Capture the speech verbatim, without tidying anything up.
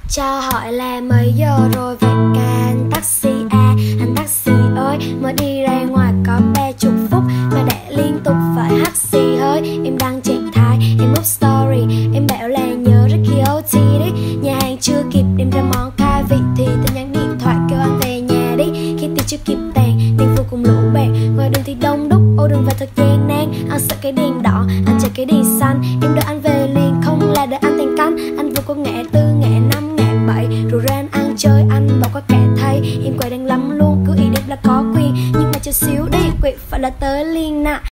Cho hỏi là mấy giờ rồi vậy cả anh taxi à? Anh taxi ơi, mới đi ra ngoài có ba chục phút mà đã liên tục phải hắt xì hơi. Em đăng trạng thái, em up story, em bảo là nhớ rất khi ô tê đấy. Nhà hàng chưa kịp đem ra món khai vị thì tôi nhắn điện thoại kêu anh về nhà đi. Khi tiền chưa kịp tàn, tiền phụ cùng lũ bạn, ngoài đường thì đông đúc, ô đường và thật gian nan. Anh sợ cái đèn đỏ, anh chạy cái đèn xanh, em đợi anh về liền không là đợi anh thành canh. Anh vừa có ngã tư, ngã năm, ngã bảy, rồi ra anh ăn chơi, anh bỏ qua cả thầy. Em quay đang lắm luôn, cứ ý đẹp là có quyền, nhưng mà chờ xíu đi, quỵ phải là tới liền nè.